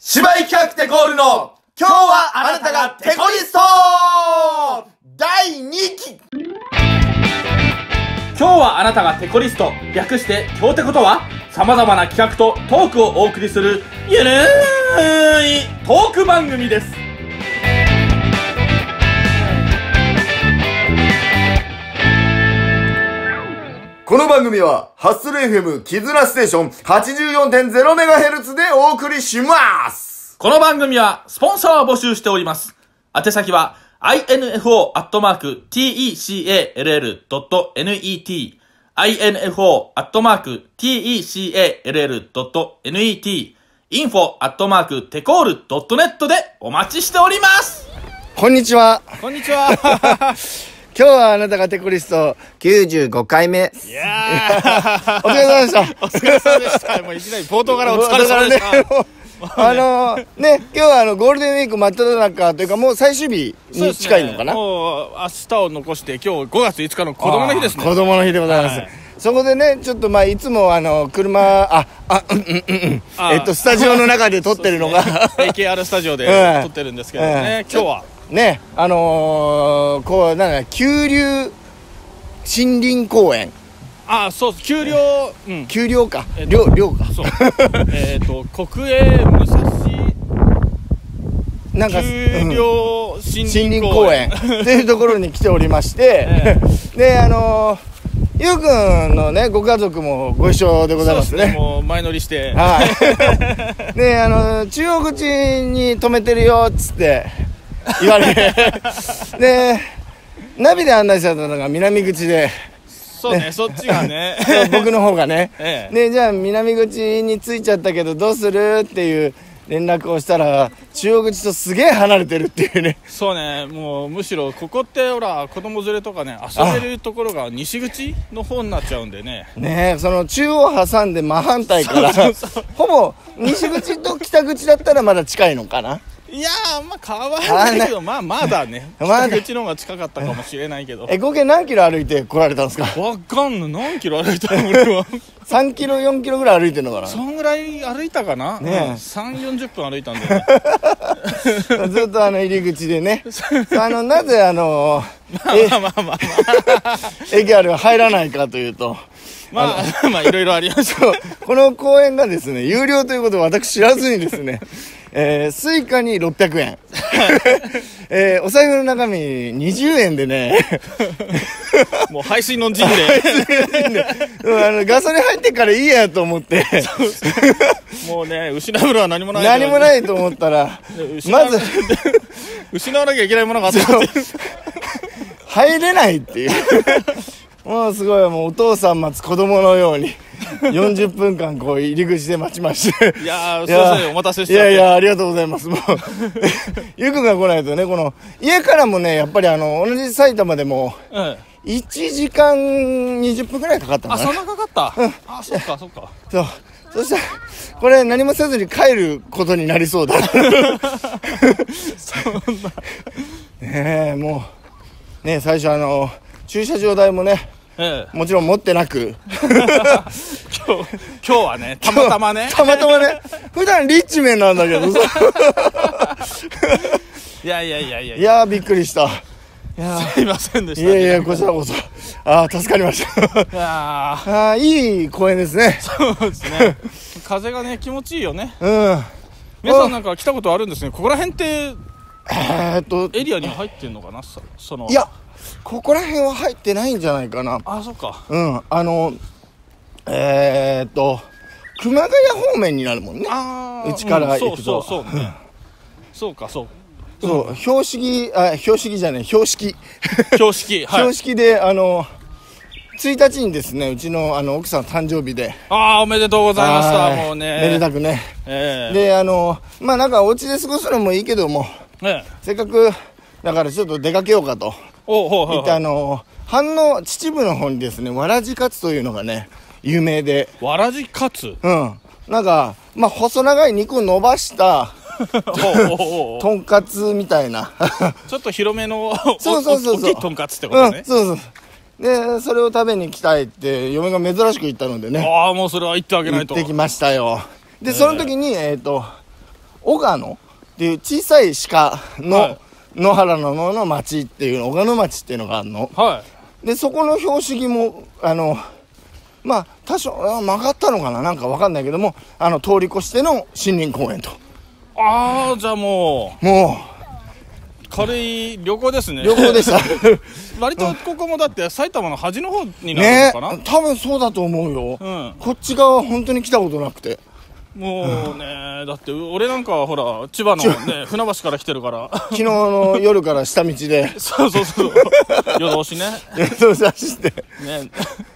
芝居企画テコールの今日はあなたがテコリスト第2期。 今日はあなたがテコリスト、略して今日テコとは、様々な企画とトークをお送りするゆるーいトーク番組です。 この番組はハッスル FM キズナステーション 84.0MHz でお送りします。 この番組はスポンサーを募集しております。宛先は info@tecall.net info@tecall.net info@tecall.net でお待ちしております。 こんにちは。 こんにちは。 今日はあなたがテコリスト95回目。 いやーお疲れ様でした。 お疲れ様でした。もういきなり冒頭からお疲れ様でした。 ね、今日はゴールデンウィーク真っ只中というかもう最終日に近いのかな。 もう明日を残して今日5月5日の子供の日ですね。 子供の日でございます。はい、そこでね、ちょっといつも車、スタジオの中で撮ってるのが、 AKR スタジオで撮ってるんですけどね、今日は。 ね、急流森林公園。 そう、丘陵か。陵か。 そう。国営武蔵なんか丘陵森林公園っていうところに来ておりまして、で、ゆうくんのね、ご家族もご一緒でございますね。 もう前乗りして。 はい。で、中央口に止めてるよ、っつって、言われて。で、ナビで案内されたのが南口で。 そうね、そっちがね。 僕の方がね。で、じゃあ南口に着いちゃったけどどうするっていう連絡をしたら、中央口とすげえ離れてるっていうね。 そうね、もうむしろここってほら子供連れとかね遊べるところが西口の方になっちゃうんでね。 ねえ、その中央挟んで真反対からほぼ西口と北口だったらまだ近いのかな。 いやー、あんま変わらないけど、まだね、北口の方が近かったかもしれないけど。 合計何キロ歩いて来られたんですか？ わかんない、何キロ歩いたの俺は。 3キロ4キロぐらい歩いてんのかな。 そんぐらい歩いたかな。ね、3、40分歩いたんで、ね。 ずっと入り口でね。なぜ駅ある入らないかというと。 いろいろありますよ。 この公園がですね、有料ということを私知らずにですね、スイカに600円。お財布の中身20円でね。 もう排水の陣で。 ガソリン入ってからいいやと思って。 もうね、失うものは何もない。 何もないと思ったら、まず、 失わなきゃいけないものがあって。 入れないっていう。もうすごい、もうお父さん待つ子供のように40分間こう入り口で待ちまして。 いやー、すいません、お待たせしちゃって。 いやありがとうございます。もうゆうくんが来ないとね、この家からもね、やっぱり同じ埼玉でも1時間20分ぐらいかかったかな。 そんなかかった。そっか。そう、 そしたらこれ何もせずに帰ることになりそうだ。そんなねえ、もうね、最初駐車場代もね、もちろん持ってなく今日はね、たまたまね普段リッチメンなんだけどさ。 いやびっくりした。 すいませんでした。 いやこちらこそ助かりました。いい公園ですね。 そうですね。風がね気持ちいいよね。皆さんなんか来たことあるんですね。ここら辺ってエリアに入ってんのかな。 いや、ここら辺は入ってないんじゃないかな。 そっか。 熊谷方面になるもんね。うちから行くと。 そうか。 標識じゃない、標識で1日にですね、うちの奥さん誕生日で。 おめでとうございました。もうね、 めでたくね。でなんかお家で過ごすのもいいけども、せっかくだからちょっと出かけようかと言って、秩父の方にですね、わらじカツというのがね有名で。 わらじカツ。 なんか細長い肉を伸ばしたとんかつみたいな。 ちょっと広めの大きいとんかつってことね。 そうで、それを食べに来たいって嫁が珍しく言ったのでね。 もうそれは言ってあげないと。 行ってきましたよ。で、その時に小鹿野っていう小さい鹿の野原の野の町っていうの、小鹿野町っていうのがあるの。でそこの標識もまあ多少曲がったのかな、なんか分かんないけども、通り越しての森林公園と。 ああ、じゃあもう軽い旅行ですね。 旅行でした割とここもだって埼玉の端の方になるのかな、 ね、多分そうだと思うよ、こっち側は本当に来たことなくて。 もうね、だって俺なんかはほら千葉のね船橋から来てるから昨日の夜から下道でそう夜通しね夜通し走ってね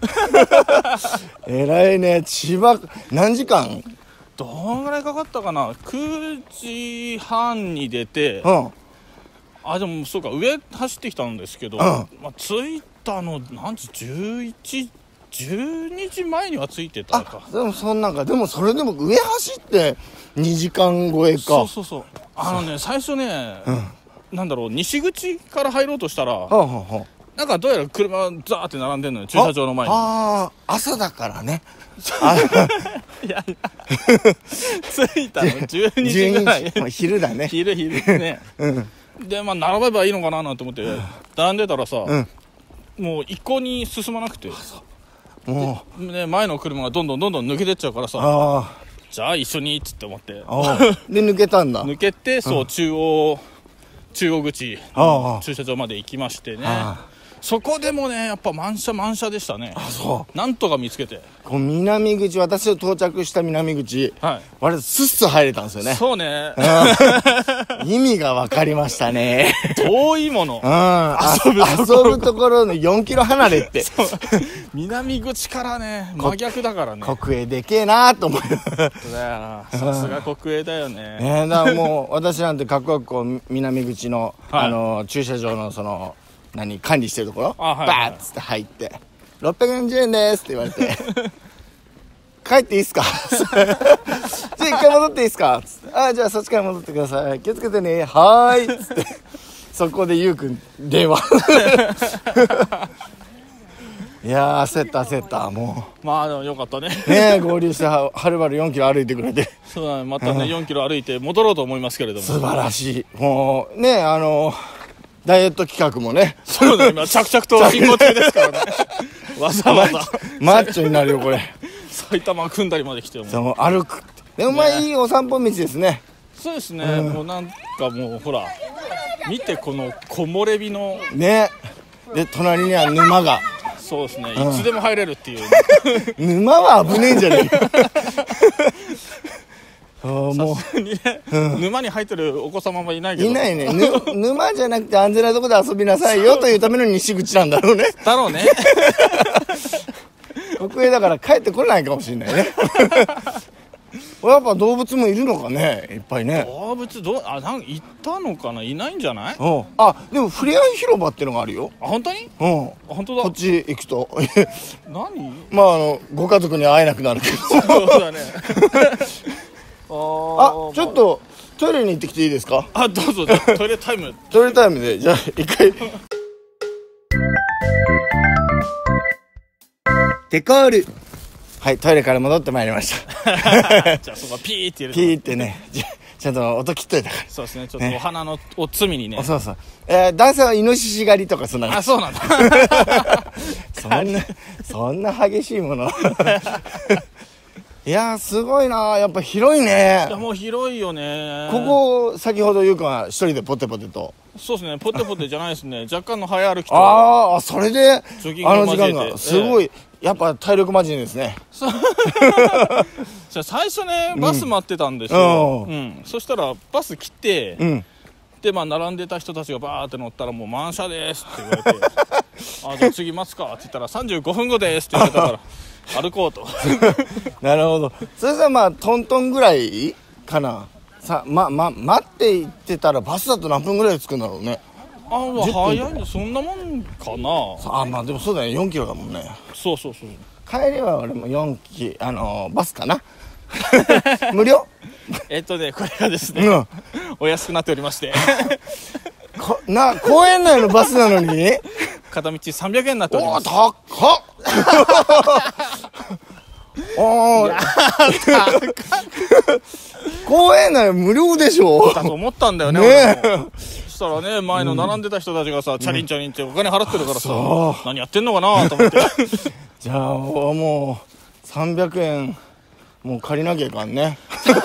偉いね。千葉何時間？ どんぐらいかかったかな。9時半に出て、でもそうか、上走ってきたんですけど、着いたの何時、12時前には着いてたか。 でもそんなんか、でもそれでも上走って2時間超えか。 そう最初ね、なんだろう、西口から入ろうとしたら、なんかどうやら車ザーって並んでんのよ、駐車場の前に。 朝だからね。 いや着いたの12時ぐらい昼だね。 昼ねで並べばいいのかななんて思って並んでたらさ、もう一向に進まなくて、もうね、前の車がどんどん抜けてっちゃうからさ、じゃあ一緒にっつって思ってで抜けたんだ。 抜けて、そう、中央口駐車場まで行きましてね。そこでもね、やっぱ満車でしたね。なんとか見つけて、 南口、私が到着した南口、割とスッス入れたんですよね。 そうね意味が分かりましたね。 遠いもの、 遊ぶところの4キロ離れって南口からね、真逆だからね。 国営でけえなと思う。 だよな、さすが国営だよね。 だからもう私なんてかっこよく南口の駐車場のその管理してるところバーッつって入って640円ですって言われて帰っていいっすかじゃあ一回戻っていいっすかつってじゃあそっちから戻ってください、気をつけてね、はーいつってそこでゆうくん電話いや焦ったもう。 でもよかったね合流してはるばる4キロ歩いてくれて。 そうだね、またね4キロ歩いて戻ろうと思いますけれども。 素晴らしい。もうね、ダイエット企画もね、 そうだ、今着々と進行中ですからねわざわざマッチョになるよこれ。 埼玉組んだりまで来ても歩くでもいいお散歩道ですね。 そうですね、もうなんかもうほら見て、この木漏れ日のね、で隣には沼が。 そうですね、いつでも入れるっていう、 沼は危ねえんじゃねえかもうにね、沼に入ってるお子様もいないけど。 いないね。沼じゃなくて安全なところで遊びなさいよというための西口なんだろうね。国営だから帰ってこないかもしれないねやっぱ動物もいるのかね、いっぱいね。 動物なんかいたのかな、いないんじゃない？ でもふれあい広場ってのがあるよ。 本当に？本当だ。 こっち行くと何？ ご家族に会えなくなるけど。 そうだねちょっとトイレに行ってきていいですか？ どうぞ。トイレタイムで、じゃあ一回デコール。はい、トイレから戻ってまいりましたじゃあそこはピーって入れて、 ピーってね、ちゃんと音切っといたから。 そうですね、ちょっとお花のおつみにね。 そう男性はイノシシ狩りとかそんな。 そうなんだそんな激しいものいやすごいな、やっぱ広いね。 いやもう広いよね。 ここ先ほどゆうくんは一人でポテポテと。 そうですね、ポテポテじゃないですね若干の早歩きと。 それでジョギングを交えて時間がすごい、やっぱ体力マジですね。 じゃ最初ねバス待ってたんですよ、そしたらバス来て、で並んでた人たちがバーって乗ったらもう満車ですって言われてじゃあ次待つかって言ったら35分後ですって言われたから歩こうとなるほど。それじゃトントンぐらいかな。待って行ってたらバスだと何分ぐらいで着くんだろうね。 早いね、そんなもんかな。 でもそうだね、4キロだもんね。 そう帰りは俺も4キロバスかな無料これがですね、お安くなっておりまして公園内のバスなのに片道300円になっております。 高っああ公園内無料でしょだと思ったんだよね。そしたらね、前の並んでた人たちがさ、チャリンチャリンってお金払ってるからさ、何やってんのかなと思って。 じゃあもう300円もう借りなきゃいかんね。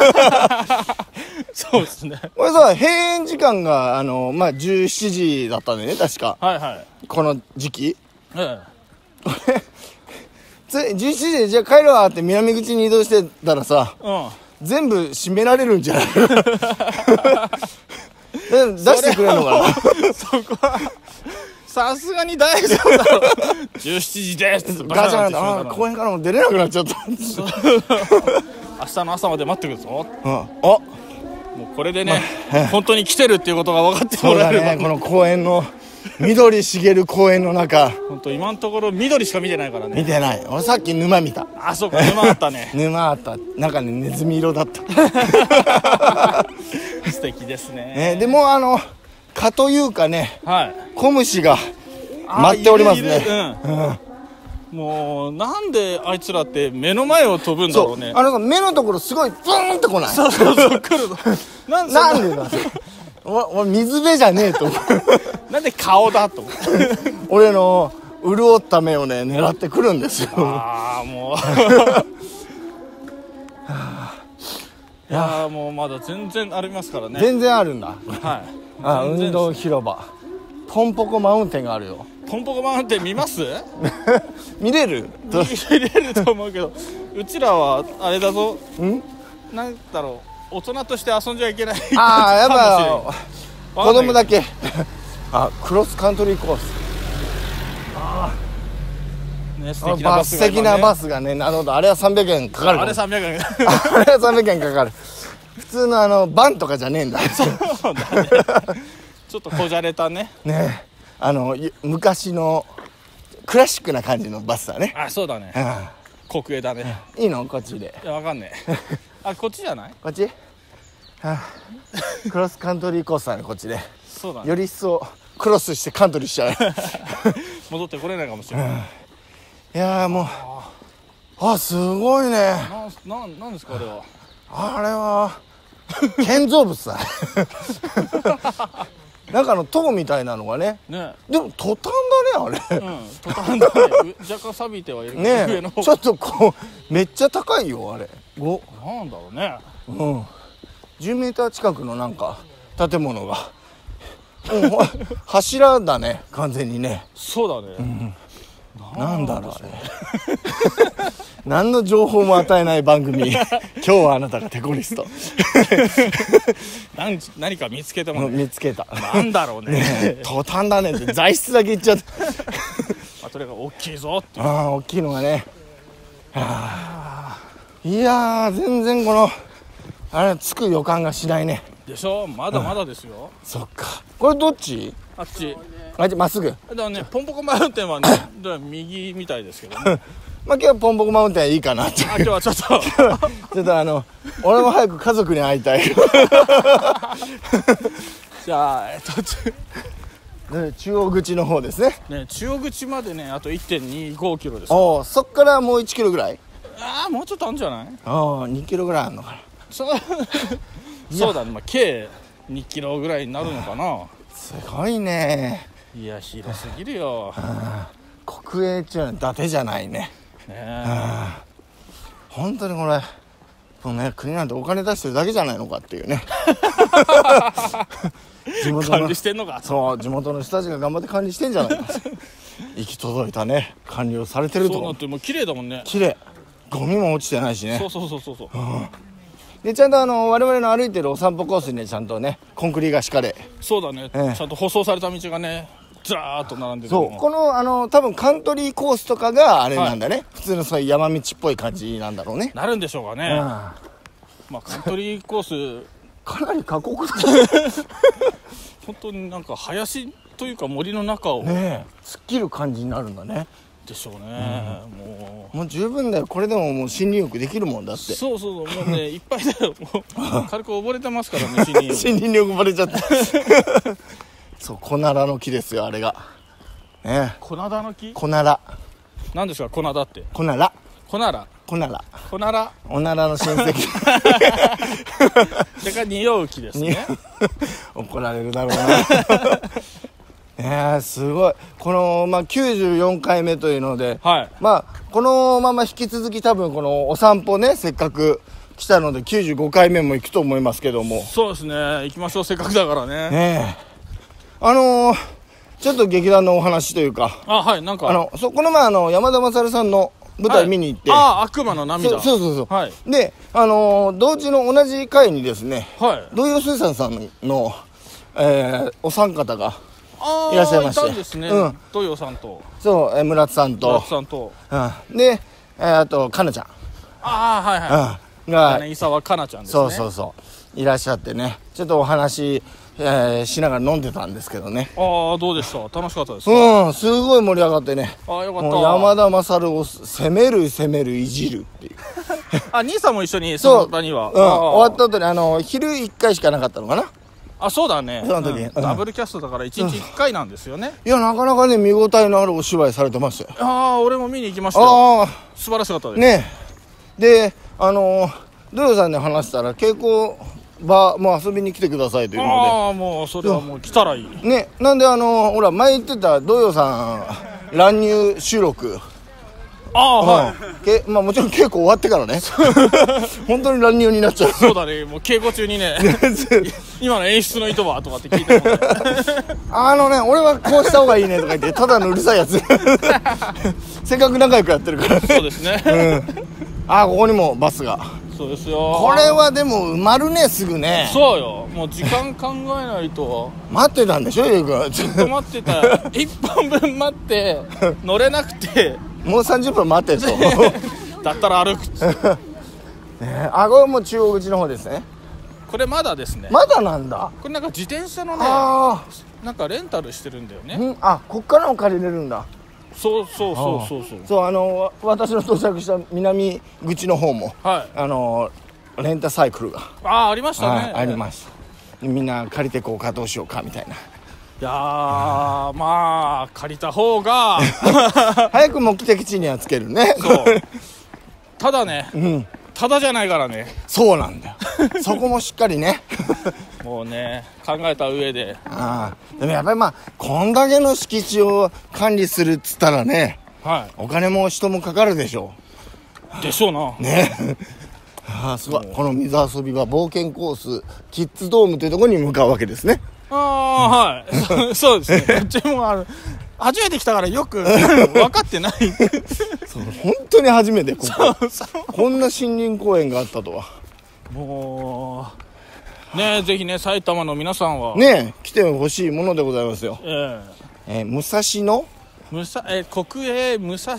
そうですね。 これさ、閉園時間が17時だったんだよね、確か。 はいはい。 この時期。 ええ。17時でじゃあ帰るわって南口に移動してたらさ、全部閉められるんじゃない？出してくれるのかな。 そこはさすがに大丈夫だろ。17時ですガチャン、公園からも出れなくなっちゃった。 明日の朝まで待ってくるぞ。 もうこれでね、本当に来てるっていうことが分かってもらえれば。 そうだね、この公園の緑茂る公園の中、 本当今のところ緑しか見てないからね。 見てない。俺さっき沼見た。 あ、そうか、沼あったね。 沼あった。中にネズミ色だった。 素敵ですね。 でも蚊というかね、小虫が待っておりますね。 もうなんであいつらって目の前を飛ぶんだろうね。 目のところすごいブーンってこない？ そう来るの。 なんでだ。俺水辺じゃねえと思う。 なんで顔だと思う。 俺の潤った目をね狙ってくるんですよ。 ああもう。いやもうまだ全然ありますからね。 全然あるんだ。 はい。 運動広場。ポンポコマウンテンがあるよ。 ポンポコマウンテン見ます？ 見れる？ 見れると思うけど、うちらはあれだぞ。なんだろう、大人として遊んじゃいけない。 ああ、やっぱ子供だけ。クロスカントリーコース。 ね、素敵なバスがね、なるほど、あれは300円かかる。 あれ300円。 あれは300円かかる。普通のバンとかじゃねえんだ。 そうだね。ちょっとこじゃれたね。 ね、昔のクラシックな感じのバスだね。 あ、そうだね。国営だね。 いいの？こっちで。 いや、わかんねえ。あ、こっちじゃない？ こっち？クロスカントリーコースだね、こっちで。 そうだね。 より一層クロスしてカントリーしちゃう。 戻ってこれないかもしれない。 いやもう、すごいね。 なんですかあれは。 あれは建造物だ。なんか塔みたいなのがね。でもトタンだね、あれ。 トタンだね。若干錆びてはいるね。上の方ちょっとめっちゃ高いよ、あれ。 なんだろうね。 10メーター近くのなんか建物が。柱だね、完全にね。 そうだね。 なんだろうあれ。何の情報も与えない番組。今日はあなたがテコリスト。 何か見つけたもんね。 見つけた。 なんだろうね。 トタンだねって材質だけ言っちゃった。 それが大きいぞって。 大きいのがね。いや全然あれつく予感がしないね。 でしょ、まだまだですよ。 そっか。これどっち？ あっち。 まっすぐ。 だからね、ポンポコマウンテンはね、右みたいですけどね。 今日はポンポコマウンテンはいいかなって。 今日はちょっと俺も早く家族に会いたい。 じゃあ中央口の方ですね。 中央口までね、あと 1.25 キロです。 そっからもう1キロぐらい？ もうちょっとあるんじゃない？ 2キロぐらいあるのかな。 そうだね、計2キロぐらいになるのかな。 すごいね。 いや、広すぎるよ。 国営中伊達じゃないね。本当にこれ国なんてお金出してるだけじゃないのかっていうね。 管理してんのか。 そう、地元の人たちが頑張って管理してんじゃないか。行き届いたね、管理をされてると。 そうなってもう綺麗だもんね。 綺麗。ゴミも落ちてないしね。 そう。 でちゃんと我々の歩いてるお散歩コースにね、ちゃんとねコンクリが敷かれ。 そうだね、ちゃんと舗装された道がねずらーっと並んでる。 そう、この多分カントリーコースとかがあれなんだね、普通のそういう山道っぽい感じなんだろうね。 なるんでしょうかね。カントリーコースかなり過酷だ。 本当になんか林というか森の中をね突っ切る感じになるんだね。 でしょうね。 もう十分だよ。これでももう森林浴できるもんだって。 そうもうねいっぱいだよ。もう軽く溺れてますからね。森林に溺れちゃった。そう、コナラの木ですよ、あれがね。 コナダの木？ コナラ。 何ですかコナダって？ コナラ。 コナラ。 コナラコナラおならの親戚それから匂う木ですね怒られるだろうなすごいこの、94回目というので、 はい、 このまま引き続き多分このお散歩ねせっかく来たので95回目も行くと思いますけども。 そうですね、行きましょう、せっかくだからね。 ねえちょっと劇団のお話というか、 はい、なんかこの前山田勝さんの舞台見に行って、 悪魔の涙。 そう、 はい、 で同時の同じ回にですね、 はい、 土井水産さんの、お三方がいらっしゃいまして、 いたんですね、土井さんとそう村津さんとであとかなちゃんが伊沢かなちゃんですね。 そういらっしゃってね、ちょっとお話、しながら飲んでたんですけどね。 どうでした？楽しかったですか？ すごい盛り上がってね。 よかった。 もう山田勝を攻めるいじるっていう兄さんも一緒にその場には。 終わった後に昼1回しかなかったのかな。 そうだね、 その時、 ダブルキャストだから1日1回なんですよね。 いやなかなかね見応えのあるお芝居されてましたよ。 俺も見に行きましたよ。素晴らしかったですね。で土井さんに話したら稽古場も遊びに来てくださいというので、 もうそれはもう来たらいいね。なんでほら前言ってた土井さん乱入収録もちろん稽古終わってからね本当に乱入になっちゃう。 そうだね、もう稽古中にね今の演出の意図はとかって聞いてもね俺はこうした方がいいねとか言ってただのうるさいやつせっかく仲良くやってるからね。 そうですね、 ここにもバスが。 そうですよ。 これはでも埋まるねすぐね。 そうよ、もう時間考えないと待ってたんでしょゆうくん。 ずっと待ってた1本分待って乗れなくてもう30分待ってとだったら歩くこれはもう中央口の方ですね。 これまだですね。 まだなんだ。 これなんか自転車のねなんかレンタルしてるんだよね。 こっからも借りれるんだ。 そう私の到着した南口の方も、レンタサイクルがありましたね。 ありました。みんな借りてこうかどうしようかみたいな。 いや借りた方が早く目的地にはつけるね。 そうただね、ただじゃないからね。 そうなんだよそこもしっかりねもうね考えた上で。 でもやっぱりこんだけの敷地を管理するっつったらね、お金も人もかかるでしょう。でしょうな。 ねすごい。この水遊びは冒険コースキッズドームというところに向かうわけですね。 そうですね。こっちも初めて来たからよく分かってない本当に初めてこんな森林公園があったとは。 もうねぜひね埼玉の皆さんはね来てほしいものでございますよ。武蔵野国営武蔵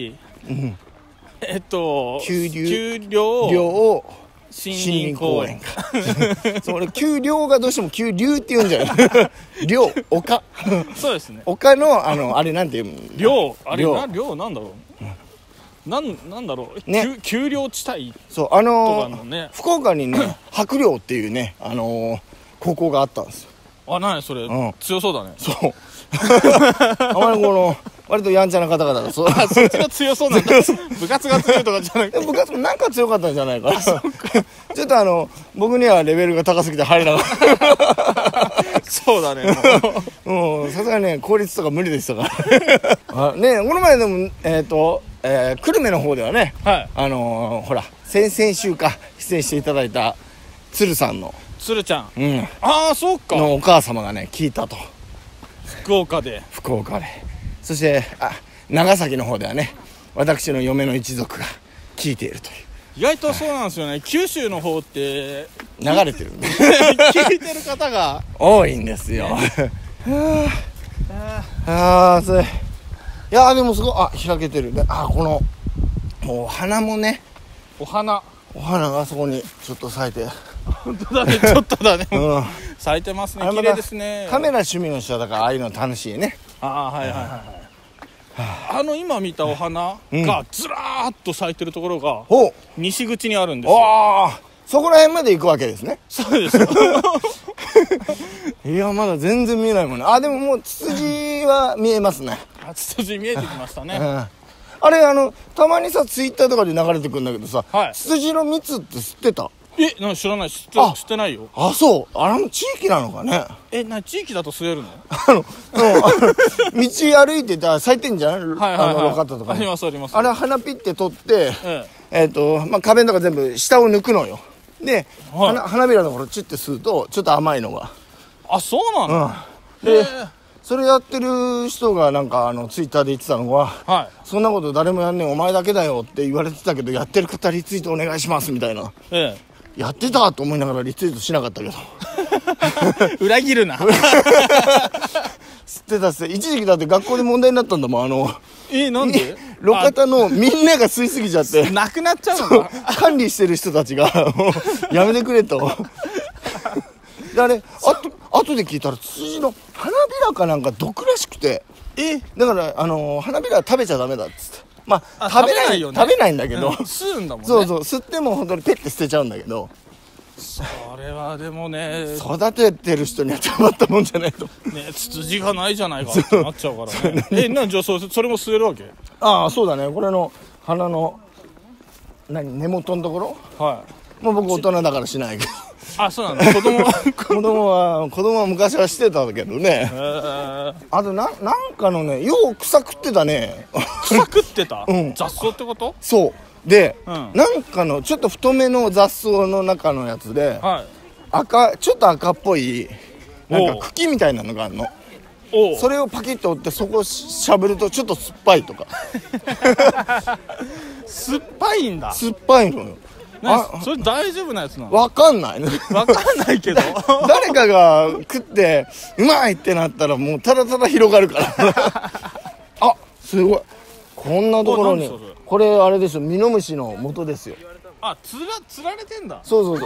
丘陵森林公園か俺丘陵がどうしても丘陵って言うんじゃない陵丘そうですね。 丘のあれなんていう陵陵なんだろうなんだろうね。丘陵地帯とかのね。 福岡にね白陵っていうね高校があったんですよ。 何それ、強そうだね。 そうあまり割とやんちゃな方々がそっちが強そうなんだ部活が強いとかじゃなくて部活もなんか強かったんじゃないかなちょっと僕にはレベルが高すぎて入れなかったそうだね。 もうさすがにね効率とか無理でしたからね。この前でも久留米の方ではね、ほら先々週か出演していただいた鶴さんの鶴ちゃん、そうかのお母様がね聞いたと。 福岡でそして長崎の方ではね私の嫁の一族が聞いているという。 意外とそうなんですよね。九州の方って流れてるんで聞いてる方が多いんですよそれいやでもすごい開けてるね。このお花もねお花があそこにちょっと咲いて本当だね。ちょっとだね、咲いてますね。綺麗ですね。 カメラ趣味の人だからああいうの楽しいね。 今見たお花がずらーっと咲いてるところが西口にあるんですよ。 そこら辺まで行くわけですね。 そうですよいやまだ全然見えないもんね。でももうツツジは見えますね。 ツツジ見えてきましたね。 あれたまにさツイッターとかで流れてくるんだけどさ、 はい、 ツツジの蜜って知ってた？ 知らない。知ってないよ。 あ、そう。あれも地域なのかね。 地域だと吸えるの？ 道歩いてたら咲いてんじゃん。路肩とか。 ありますあります。 あれ花ピッて取って、花弁とか全部下を抜くのよ。で、花びらのところチュッて吸うとちょっと甘いのが。 あ、そうなの？ で、それやってる人がなんかツイッターで言ってたのは、そんなこと誰もやんねえお前だけだよって言われてたけど、やってる方リツイートお願いしますみたいな。やってたと思いながらリツイートしなかったけど裏切るな吸ってたっす。一時期だって学校で問題になったんだもん。 なんで？ 路肩のみんなが吸いすぎちゃってなくなっちゃうのか。 管理してる人たちがやめてくれとで、あれ後で聞いたらツツジの花びらかなんか毒らしくて、だから花びらは食べちゃダメだっつって。まあ食べないんだけど、 吸うんだもんね。 そう吸っても本当にペッて捨てちゃうんだけど、 それはでもね、 育ててる人にはたまったもんじゃないとね。ツツジがないじゃないかってなっちゃうからね。じゃあそれも吸えるわけ？ ああ、そうだね。これの花の根元のところ、もう僕大人だからしないけど。 あ、そうなんだ。子供は昔はしてたけどね。あとなんかのね、よう草食ってたね。 草食ってた？雑草ってこと？ そうで、なんかのちょっと太めの雑草の中のやつで、ちょっと赤っぽいなんか茎みたいなのがあるの。それをパキッと折ってそこをしゃぶるとちょっと酸っぱいとか。 酸っぱいんだ。 酸っぱいのよ。 それ大丈夫なやつなの？ わかんないけど誰かが食ってうまいってなったらもうただただ広がるからあ、すごい。こんなところにこれあれでしょ、ミノムシの元ですよ。 あ、釣られてんだ。 そう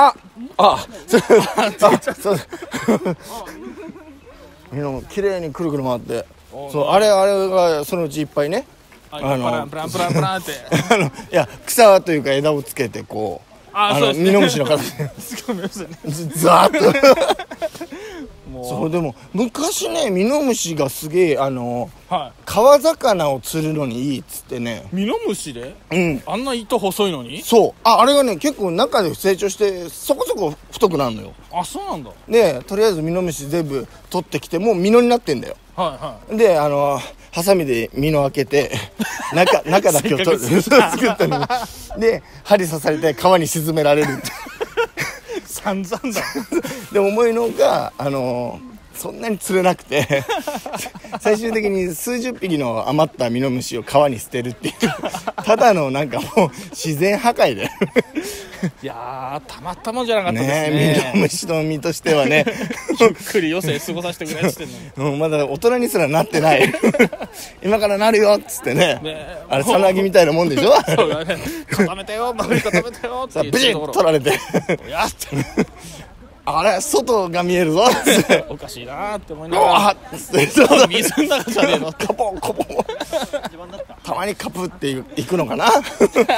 ミノム綺麗にくるくる回って、あれがそのうちいっぱいね、 プランっていや草というか枝をつけてこうミノムシの形でザーッとそうでも昔ね、ミノムシがすげえ川魚を釣るのにいいっつってね。 ミノムシで？あんな糸細いのに？ そう、あれがね結構中で成長してそこそこ太くなるのよ。 あ、そうなんだ。 でとりあえずミノムシ全部取ってきてもう実になってんだよ。でハサミで実を開けて中だけを取る作ったので針刺されて川に沈められるって散々だで思いのがそんなに釣れなくて最終的に数十匹の余ったミノムシを川に捨てるっていうただのなんかもう自然破壊でいやたまったもんじゃなかったですね。 ミノムシの身としてはねゆっくり余生過ごさせてくれって言ってんのにまだ大人にすらなってない今からなるよっつってねあれさなぎみたいなもんでしょそうだね、固めてよ周り固めてよって言ってブチッ取られてやってあれ外が見えるぞっておかしいなって思いながら水の中じゃねえのカポンカポンたまにカプっていくのかなだ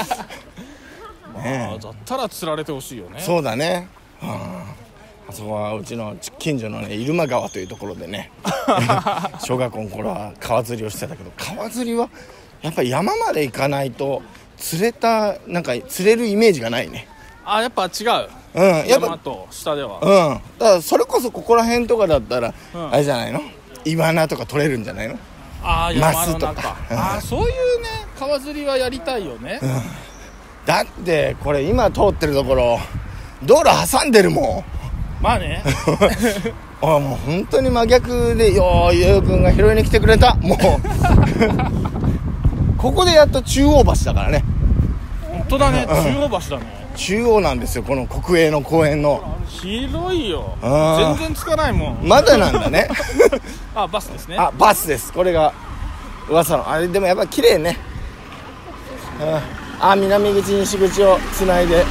ったら釣られてほしいよね。 そうだね、あそこはうちの近所のね入間川というところでね小学校の頃は川釣りをしてたけど、川釣りはやっぱり山まで行かないと釣れるイメージがないね。 やっぱ違う。 やっぱ山と下では。 だからそれこそここら辺とかだったら、あれじゃないの、イワナとか取れるんじゃないの。 山の中。そういうね川釣りはやりたいよね。 だってこれ今通ってるところ道路挟んでるもん。 まあねもう本当に真逆で、ゆうくんが拾いに来てくれた。もうここでやっと中央橋だからね。 本当だね、中央橋だね。 中央なんですよ、この国営の公園の。 広いよ。全然つかないもん。 まだなんだねバスですね。 バスです。これが噂のあれ。でもやっぱ綺麗ね。南口西口をつないで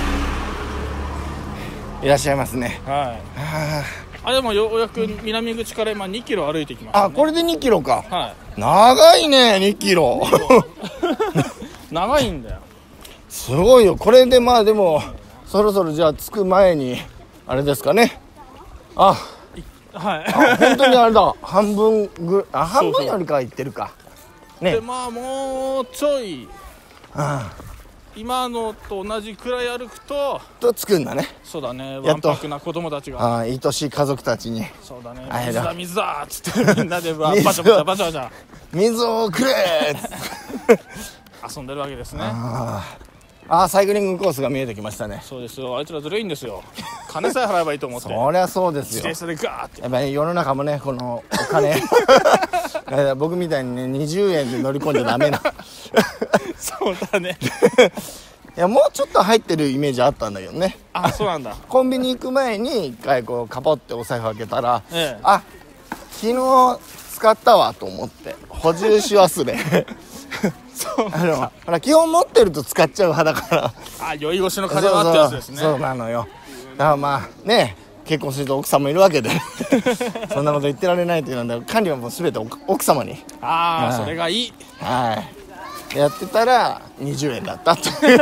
いらっしゃいますね。 でもようやく南口から今2キロ歩いてきました、ね。 これで2キロか。長いね、2キロ長いんだよ。 すごいよ。これででもそろそろじゃあ着く前にあれですかね。本当にあれだ、半分よりかは行ってるか。 ね。 でまあもうちょい今のと同じくらい歩くと着くんだね。 そうだね、わんぱくな子供たちが愛しい家族たちに、 そうだね、水だ水だっつってみんなでバチャバチャバチャバチャ水をくれーっつって遊んでるわけですね。 サイクリングコースが見えてきましたね。 そうですよ、あいつらずるいんですよ。金さえ払えばいいと思って。 そりゃそうですよ。 自転車でガーってやっぱり世の中もね、このお金僕みたいにね20円で乗り込んじゃダメなそうだねいや、もうちょっと入ってるイメージあったんだけどね。 あ、そうなんだ。 コンビニ行く前に一回こうカポってお財布開けたら、昨日使ったわと思って補充し忘れそうほら基本持ってると使っちゃう派だから酔い越しの風はってやつですね。 そうなのよ。だからまあね、結婚すると奥さんもいるわけでそんなこと言ってられないというので、管理はもう全て奥様にそれがいい。 やってたら20円だったという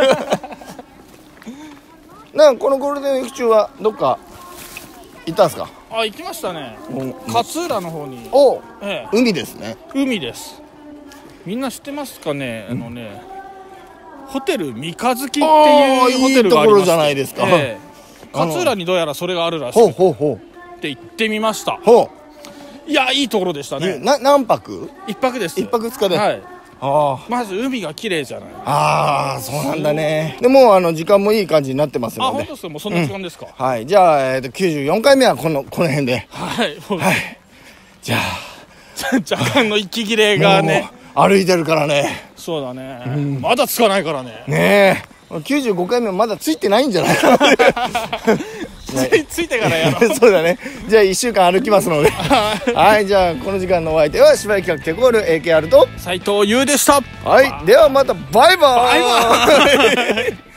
なんかこのゴールデンウィーク中はどっか行ったんですか？ 行きましたね。勝浦の方に。 海ですね。 海です。みんな知ってますかね。ホテル三日月っていうホテルがありまして、いいところじゃないですか。勝浦にどうやらそれがあるらしいって行ってみました。いや、いいところでしたね。 何泊 ？1泊です。 1泊2日で。 まず海が綺麗じゃない。 そうなんだね。でも時間もいい感じになってますので。 本当ですか？もうそんな時間ですか？ じゃあ94回目はこの辺で。じゃあ若干の息切れがね、 歩いてるからね。 そうだね、まだつかないからね。 ねえ、95回目まだついてないんじゃないかなついてからやろうそうだね。じゃあ1週間歩きますのでじゃあこの時間のお相手は芝居企画テコール AKR と斉藤優でした。 ではまたバイバイ。